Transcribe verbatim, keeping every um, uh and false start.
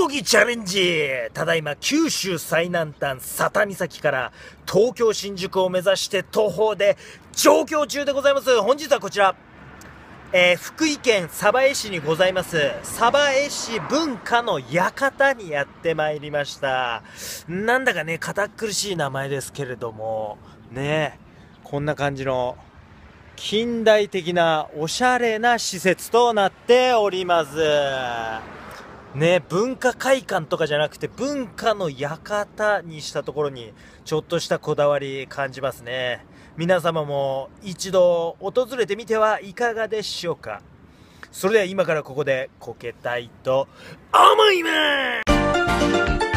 こぎチャレンジ。ただいま九州最南端佐多岬から東京新宿を目指して徒歩で上京中でございます。本日はこちら、えー、福井県鯖江市にございます鯖江市文化の館にやってまいりました。なんだかね堅苦しい名前ですけれどもね、こんな感じの近代的なおしゃれな施設となっておりますね。文化会館とかじゃなくて文化の館にしたところにちょっとしたこだわり感じますね。皆様も一度訪れてみてはいかがでしょうか。それでは今からここでこけたいと思います。